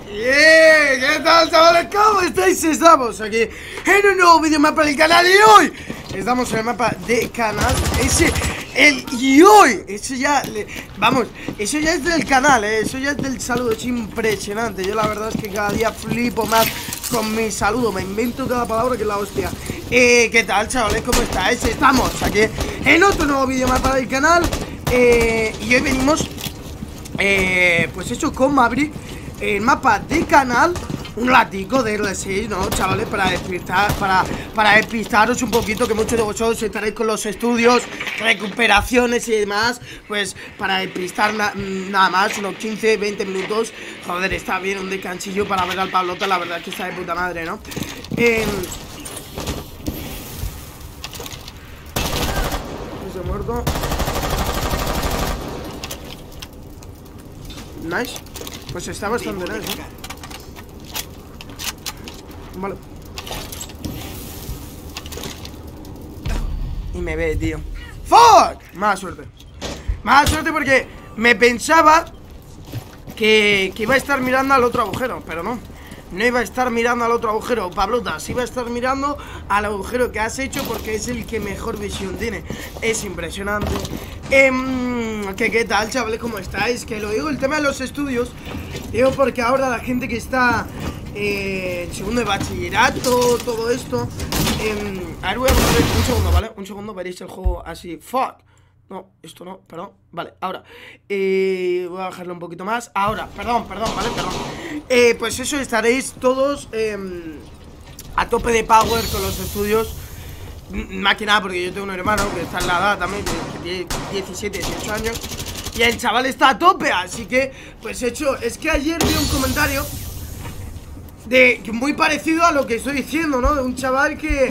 ¿Qué tal, chavales? ¿Cómo estáis? Estamos aquí en un nuevo vídeo mapa del canal y hoy estamos en el mapa de canal y hoy, eso ya, vamos, eso ya es del canal, eso ya es del saludo, es impresionante. Yo la verdad es que cada día flipo más con mi saludo, me invento cada palabra que es la hostia. ¿Qué tal, chavales? ¿Cómo estáis? Estamos aquí en otro nuevo vídeo mapa del canal y hoy venimos, pues eso, con Maverick. El mapa de canal, un ratico de R6, ¿no, chavales? Para despistar, para despistaros un poquito, que muchos de vosotros estaréis con los estudios, recuperaciones y demás. Pues para despistar nada más, unos 15-20 minutos. Joder, está bien un descansillo para ver al Pablota, la verdad es que está de puta madre, ¿no? Ese muerto. Nice. Pues está bastante nice, ¿no? Vale. Y me ve, tío. ¡Fuck! Mala suerte. Mala suerte porque me pensaba que iba a estar mirando al otro agujero, pero no. No iba a estar mirando al otro agujero, Pablota. Sí iba a estar mirando al agujero que has hecho porque es el que mejor visión tiene. Es impresionante. ¿Qué tal, chavales? ¿Cómo estáis? Que lo digo, el tema de los estudios. Digo porque ahora la gente que está en segundo de bachillerato, todo esto. A ver, voy a poner un segundo, ¿vale? Un segundo, veréis el juego así. Fuck. No, esto no, perdón. Vale, ahora voy a bajarlo un poquito más. Ahora, perdón, vale, perdón. Pues eso, estaréis todos a tope de power con los estudios. Más que nada porque yo tengo un hermano que está en la edad también, que tiene 17, 18 años. Y el chaval está a tope, así que, pues hecho, es que ayer vi un comentario muy parecido a lo que estoy diciendo, ¿no? De un chaval que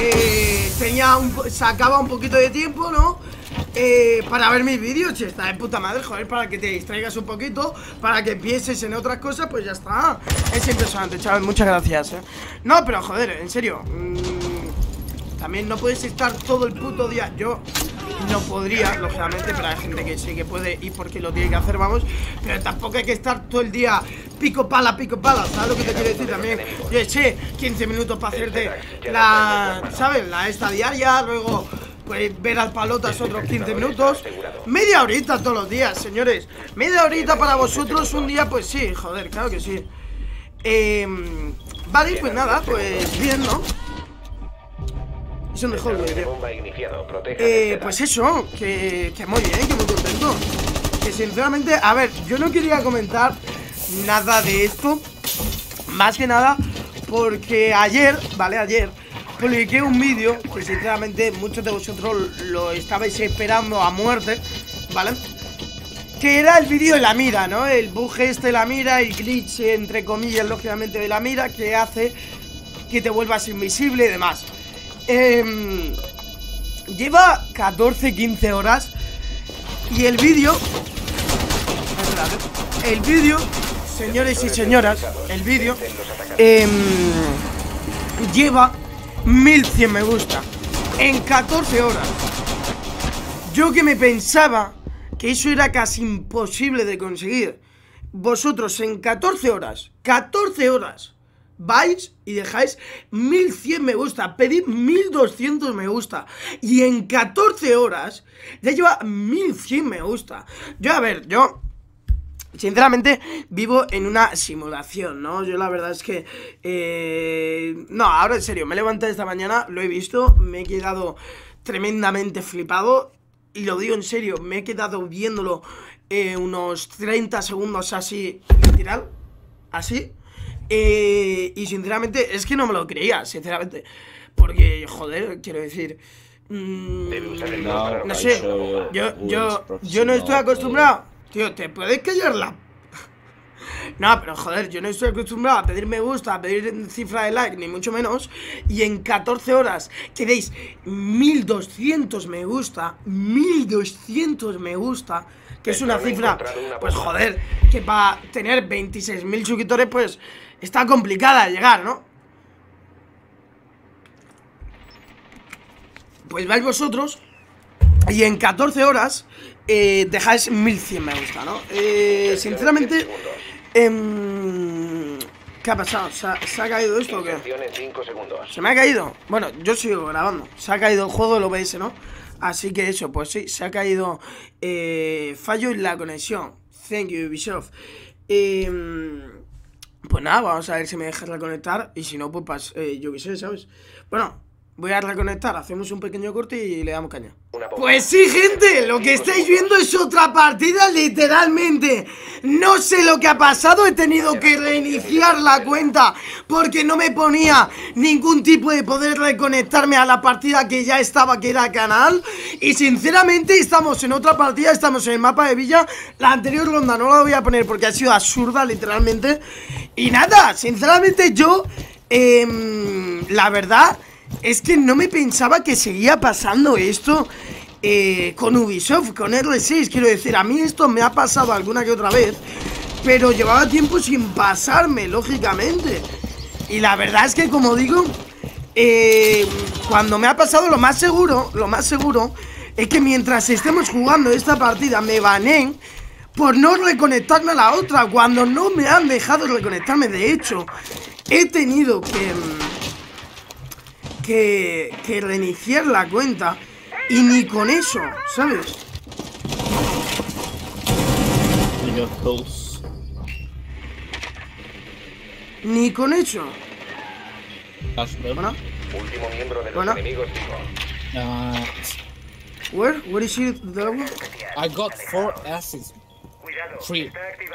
sacaba un poquito de tiempo, ¿no? Para ver mis vídeos, che, está de puta madre, joder, para que te distraigas un poquito, para que pienses en otras cosas, pues ya está. Es impresionante, chaval, muchas gracias, No, pero joder, en serio, también no puedes estar todo el puto día. Yo no podría, lógicamente, pero hay gente que sí que puede y porque lo tiene que hacer, vamos. Pero tampoco hay que estar todo el día pico pala, ¿sabes lo que te quiero decir también? Yo eché 15 minutos para hacerte ¿sabes? La esta diaria, luego pues ver al Palotas otros 15 minutos. Media horita todos los días, señores. Media horita para vosotros un día, pues sí, joder, claro que sí. Vale, pues nada, pues bien, ¿no? Eso mejor, pues eso, que muy bien, que muy contento. Que sinceramente, a ver, yo no quería comentar nada de esto, más que nada porque ayer, ¿vale? Ayer publiqué un vídeo que sinceramente muchos de vosotros lo estabais esperando a muerte, ¿vale? Que era el vídeo de la mira, ¿no? El bug este de la mira, el glitch, entre comillas, lógicamente, de la mira, que hace que te vuelvas invisible y demás. Lleva 14-15 horas y el vídeo, señores y señoras, el vídeo lleva 1100 me gusta en 14 horas. Yo que me pensaba que eso era casi imposible de conseguir. Vosotros en 14 horas vais y dejáis 1100 me gusta, pedid 1200 me gusta y en 14 horas ya lleva 1100 me gusta. Yo, a ver, yo sinceramente vivo en una simulación, ¿no? Yo la verdad es que no, ahora en serio, me he levantado esta mañana, lo he visto, me he quedado tremendamente flipado y lo digo en serio, me he quedado viéndolo unos 30 segundos así, literal, así. Y sinceramente es que no me lo creía, sinceramente. Porque, joder, quiero decir, no sé, yo no estoy acostumbrado. Tío, te puedes callar la... No, pero joder, yo no estoy acostumbrado a pedir me gusta, a pedir cifra de like, ni mucho menos. Y en 14 horas que deis 1200 me gusta, 1200 me gusta, que es una cifra, pues joder, que para tener 26.000 suscriptores, pues está complicada de llegar, ¿no? Pues vais vosotros y en 14 horas dejáis 1100 me gusta, ¿no? Sinceramente, ¿Qué ha pasado? ¿Se ha caído esto o qué? Inserción en 5 segundos. ¿Se me ha caído? Bueno, yo sigo grabando. Se ha caído el juego, lo veis, ¿no? Así que eso, pues sí, se ha caído fallo en la conexión. Thank you, Ubisoft. Pues nada, vamos a ver si me deja reconectar. Y si no, pues yo qué sé, ¿sabes? Bueno, voy a reconectar, hacemos un pequeño corte y le damos caña. Pues sí, gente, lo que estáis viendo es otra partida, literalmente. No sé lo que ha pasado, he tenido que reiniciar la cuenta porque no me ponía ningún tipo de poder reconectarme a la partida que ya estaba, que era canal. Y sinceramente estamos en otra partida, estamos en el mapa de Villa. La anterior ronda no la voy a poner porque ha sido absurda, literalmente. Y nada, sinceramente yo, la verdad es que no me pensaba que seguía pasando esto con Ubisoft, con R6. Quiero decir, a mí esto me ha pasado alguna que otra vez, pero llevaba tiempo sin pasarme, lógicamente. Y la verdad es que, como digo, cuando me ha pasado, lo más seguro es que mientras estemos jugando esta partida me baneen por no reconectarme a la otra, cuando no me han dejado reconectarme. De hecho, he tenido que reiniciar la cuenta y ni con eso, ¿sabes? Ni con eso. Bueno. Último miembro de los enemigos vivo. Where is it? I got 4 assists. 3.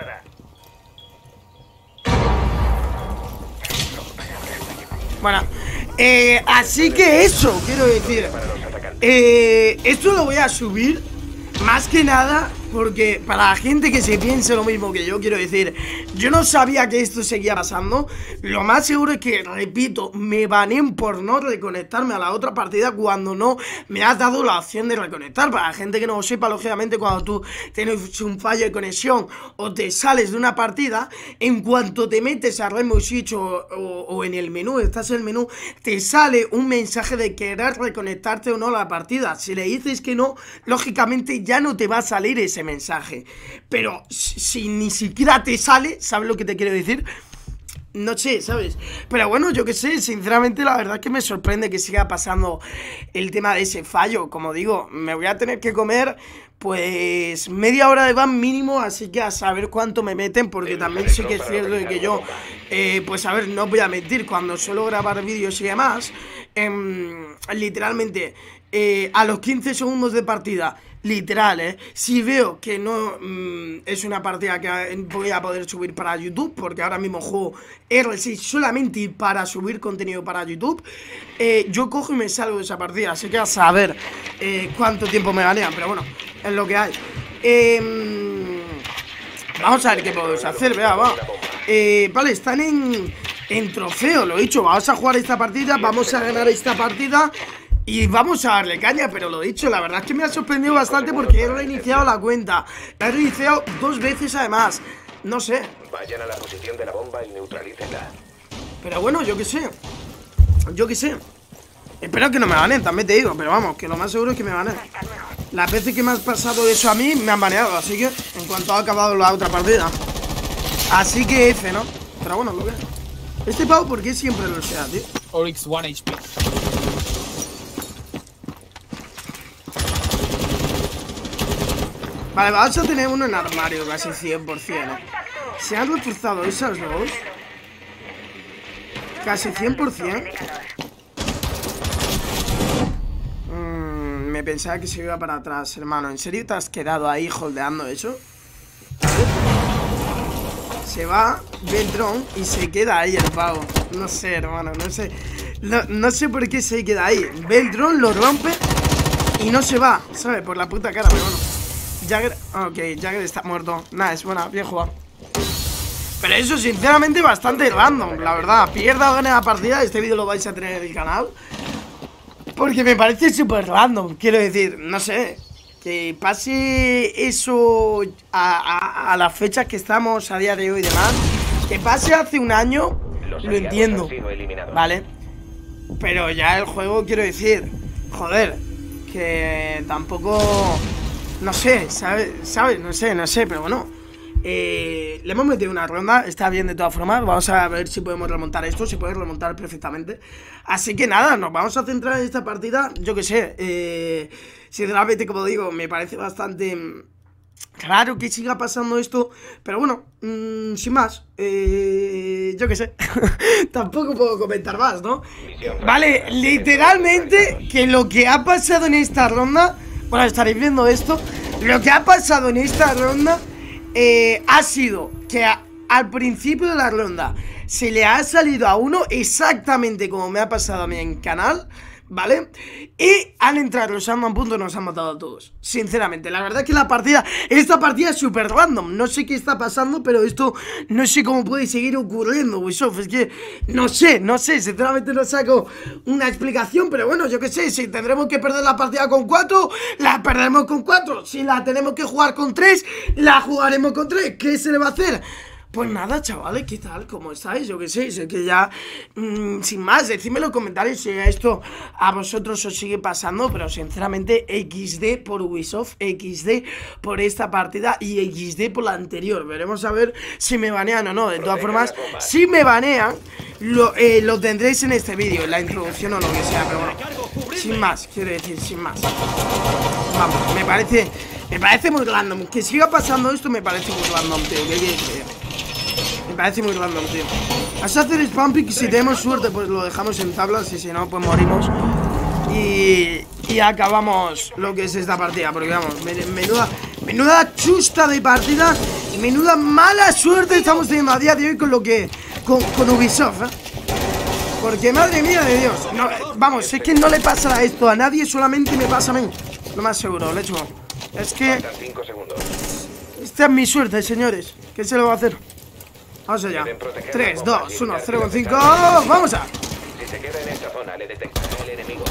Bueno, así que eso, quiero decir, esto lo voy a subir más que nada porque para la gente que se piense lo mismo que yo, quiero decir, yo no sabía que esto seguía pasando. Lo más seguro es que, repito, me baneen por no reconectarme a la otra partida cuando no me has dado la opción de reconectar. Para la gente que no lo sepa, lógicamente, cuando tú tienes un fallo de conexión o te sales de una partida, en cuanto te metes a Rainbow Six o en el menú, estás en el menú, te sale un mensaje de querer reconectarte o no a la partida. Si le dices que no, lógicamente ya no te va a salir ese mensaje. Pero si ni siquiera te sale, ¿sabes lo que te quiero decir? No sé, ¿sabes? Pero bueno, yo qué sé, sinceramente la verdad es que me sorprende que siga pasando el tema de ese fallo. Como digo, me voy a tener que comer pues media hora de ban mínimo, así que a saber cuánto me meten, porque también sí que es cierto de que yo, pues a ver, no os voy a mentir, cuando suelo grabar vídeos y demás, literalmente, a los 15 segundos de partida, literal, si veo que no es una partida que voy a poder subir para YouTube, porque ahora mismo juego R6 solamente para subir contenido para YouTube, yo cojo y me salgo de esa partida, así que a saber cuánto tiempo me banean, pero bueno, es lo que hay. Vamos a ver qué podemos hacer, vea, va. Vale, están en trofeo, lo he dicho, vamos a jugar esta partida, vamos a ganar esta partida y vamos a darle caña, pero lo dicho, la verdad es que me ha sorprendido bastante porque he reiniciado la cuenta. La he reiniciado 2 veces además, no sé. Vayan a la posición de la bomba y neutralícenla. Pero bueno, yo qué sé. Yo qué sé. Espero que no me banen, también te digo, pero vamos, que lo más seguro es que me banen. Las veces que me ha pasado eso a mí, me han baneado, así que en cuanto ha acabado la otra partida. Así que F, ¿no? Pero bueno, lo que es. Este pavo, ¿por qué siempre lo sea, tío? Oryx 1 HP. Vale, vamos a tener uno en armario casi 100%, ¿eh? ¿Se han reforzado esas dos? Casi 100%. Me pensaba que se iba para atrás, hermano. ¿En serio te has quedado ahí holdeando eso? Se va Beltrón y se queda ahí el pavo. No sé, hermano, no sé. No sé por qué se queda ahí. Beltrón lo rompe y no se va, ¿sabes? Por la puta cara, pero bueno. Jagger, ok, Jagger está muerto. Nice, buena, bien jugado. Pero eso sinceramente bastante random, la verdad. Pierda o gane la partida, este vídeo lo vais a tener en el canal, porque me parece súper random. Quiero decir, no sé, que pase eso a las fechas que estamos a día de hoy y demás. Que pase hace un año, lo entiendo, ¿vale? Pero ya el juego, quiero decir, joder, que tampoco... No sé, ¿sabes? No sé, pero bueno. Le hemos metido una ronda, está bien de todas formas. Vamos a ver si podemos remontar esto. Se puede remontar perfectamente. Así que nada, nos vamos a centrar en esta partida. Yo que sé, sinceramente, como digo, me parece bastante raro que siga pasando esto. Pero bueno, sin más, yo que sé. Tampoco puedo comentar más, ¿no? Vale, literalmente que lo que ha pasado en esta ronda, bueno, estaréis viendo esto. Lo que ha pasado en esta ronda ha sido que al principio de la ronda se le ha salido a uno exactamente como me ha pasado a mí en canal, ¿vale? Y al entrar los Sandman puntos nos han matado a todos. Sinceramente, la verdad es que esta partida es súper random. No sé qué está pasando, pero esto no sé cómo puede seguir ocurriendo, Ubisoft. Es que no sé, sinceramente no saco una explicación. Pero bueno, yo qué sé, si tendremos que perder la partida con 4, la perderemos con 4. Si la tenemos que jugar con 3, la jugaremos con 3. ¿Qué se le va a hacer? Pues nada, chavales, ¿qué tal? ¿Cómo estáis? Yo qué sé, sé que ya, sin más, decidme en los comentarios si esto a vosotros os sigue pasando, pero sinceramente XD por Ubisoft, XD por esta partida y XD por la anterior. Veremos a ver si me banean o no. De todas formas, si me banean, lo tendréis en este vídeo, en la introducción o lo que sea, pero bueno, sin más, quiero decir, sin más. Vamos, me parece muy random. Que siga pasando esto me parece muy random, tío. ¿Qué quieres que diga? Me parece muy random, tío. Vas a hacer spam pick, si tenemos suerte pues lo dejamos en tablas y si no pues morimos. Y acabamos lo que es esta partida. Porque vamos, menuda chusta de partida y menuda mala suerte estamos teniendo a día de hoy con con Ubisoft, Porque madre mía de Dios, no, vamos, es que no le pasará esto a nadie, solamente me pasa a mí. Lo más seguro, lecho. Es que esta es mi suerte, señores. ¿Qué se lo va a hacer? Vamos allá. 3, 2, 1, 0, 5. ¡Vamos a! Si se queda en esta zona, le detectará el enemigo.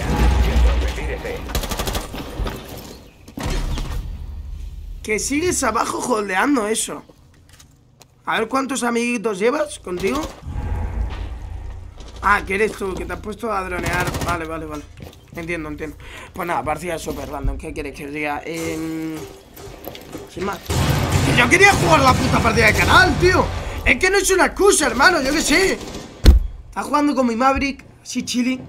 Que sigues abajo holdeando eso. A ver cuántos amiguitos llevas contigo. Ah, que eres tú, que te has puesto a dronear. Vale. Entiendo. Pues nada, partida súper random. ¿Qué quieres que os diga? Sin más. Que yo quería jugar la puta partida de canal, tío. Es que no es una excusa, hermano, yo qué sé. Está jugando con mi Maverick, así chilling.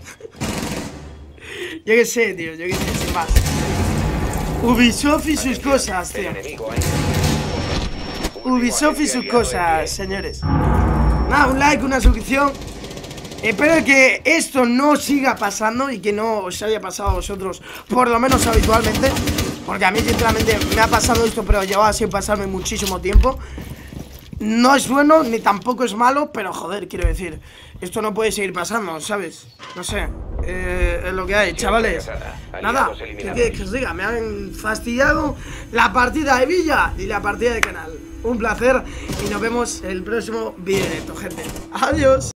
Yo qué sé, tío, sin más. Ubisoft y sus cosas, tío. Ubisoft y sus cosas, señores. Nada, un like, una suscripción. Espero que esto no siga pasando y que no os haya pasado a vosotros, por lo menos habitualmente. Porque a mí sinceramente me ha pasado esto, pero llevaba sin pasarme muchísimo tiempo. No es bueno, ni tampoco es malo, pero joder, quiero decir, esto no puede seguir pasando, ¿sabes? No sé, es lo que hay, chavales. Nada, ¿qué os diga? Me han fastidiado la partida de Villa y la partida de canal. Un placer y nos vemos en el próximo vídeo, gente. Adiós.